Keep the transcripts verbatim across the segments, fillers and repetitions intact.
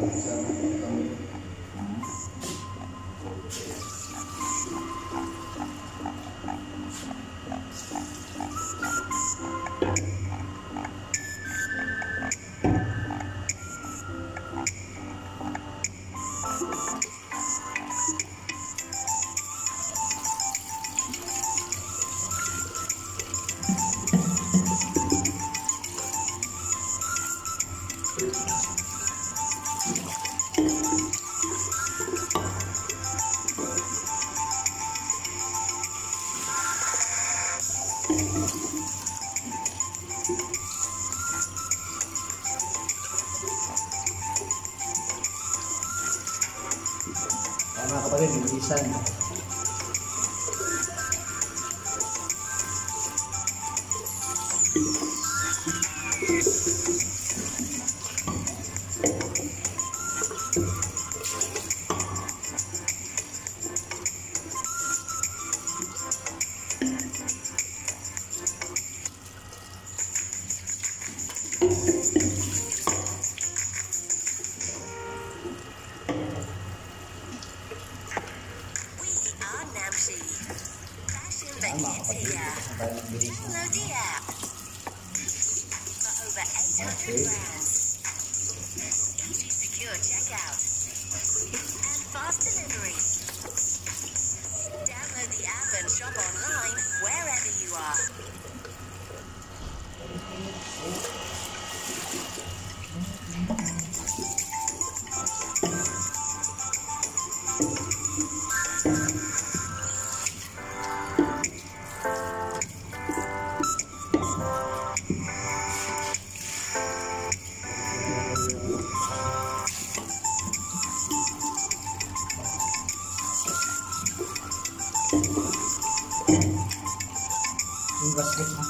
Mga kapatid, bilisan. Download the app for over eight hundred brands, easy secure checkout, and fast delivery. Download the app and shop online wherever you are. Yung basket ha.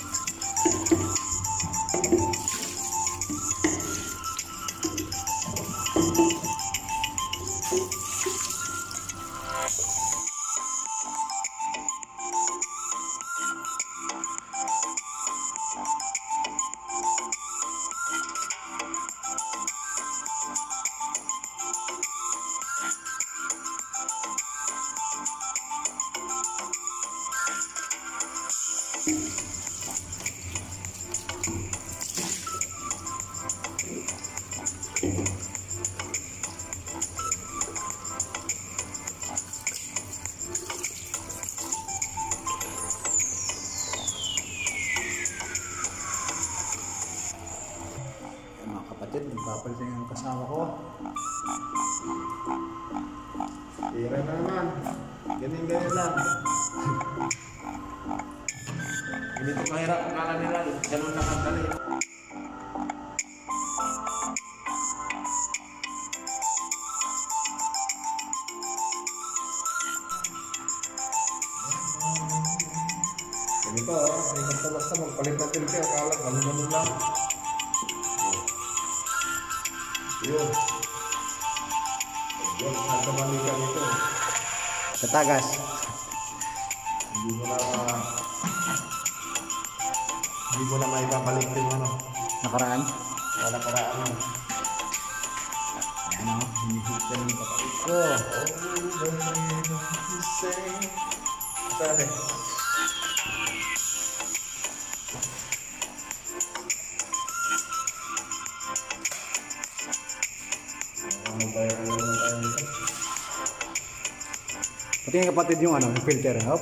Nagpapalit na yung kasama ko. Tira na naman. Ganyan-ganyan lang. Hindi ito mahirap ang kala nila. Ganun lang ang dali. Ganito oh. May basta-basta magpalit na tilke. Akala ganun-ganun lang. Yun. Yun, nagkamalikan ito. Katagas. Hindi mo na hindi mo na maibabalik yung ano. Nakaraan? Wala karaan mo. Ayan o, hinihit ka ng kapatid ko. Sabi. Pati yung kapatid yung ano, yung filter. Hop.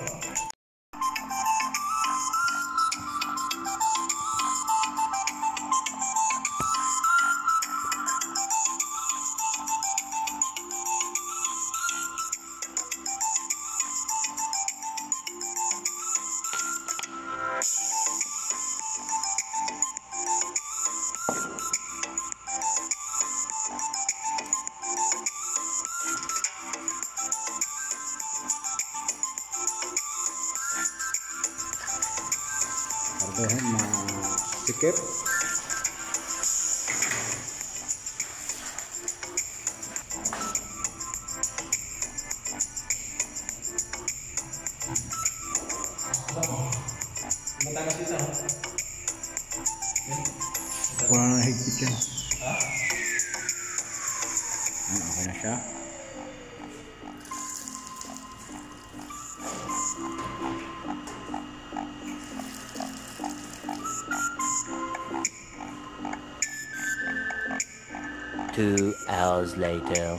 Karbohan na sikip. Matagas isa. Wala na higpit yan. Ha? Okay na siya. Two hours later.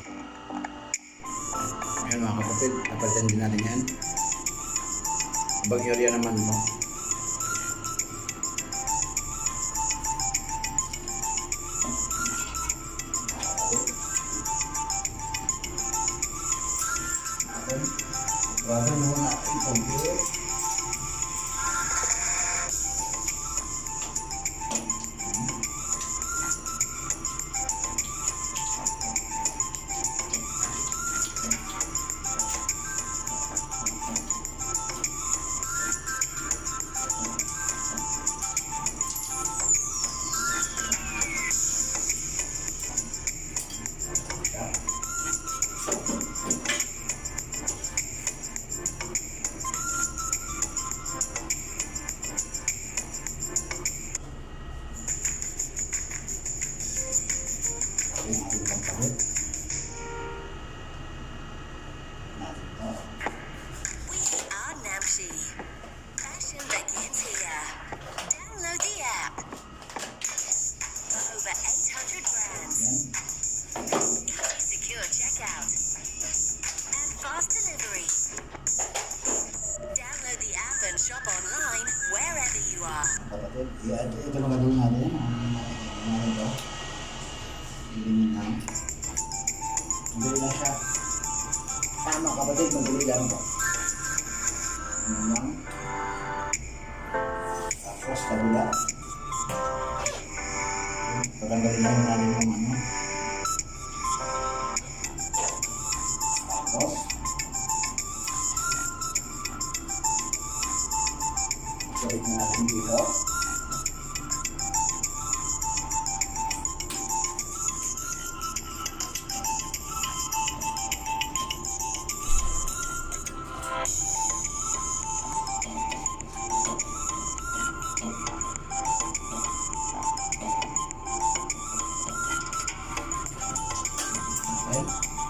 Ayan mga kapatid, napalitan din natin yan. Abang area naman mo. Bago muna i-compute. We are Namshi. Fashion begins here. Download the app. For over eight hundred brands. Easy secure checkout. And fast delivery. Download the app and shop online wherever you are. Kapatid, yeah, ito mga gawin natin. Ano ito? Ilimin lang. Madali lang siya. Tama kapatid, madali lang ito. Ano lang. Tapos kabila. Pagandali lang natin yung ano. Tapos. Balik na natin dito. Okay.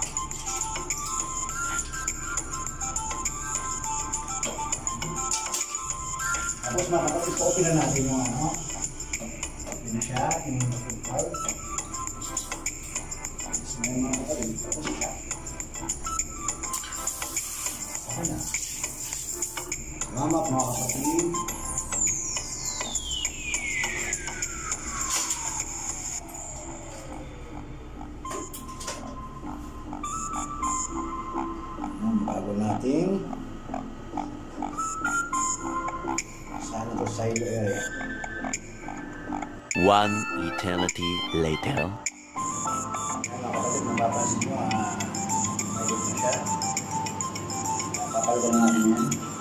Tapos mga kapatid, open na natin yung ano. Open na siya, yung profile. Tapos ngayon mga kapatid, tapos siya. Okay na. Salamat mga kapatid. Ayan, bago natin sana to silo area. One eternity later. Ayan mga kapatid, mapapansin nyo, ah, mayroon na siya. Papalitan natin yan.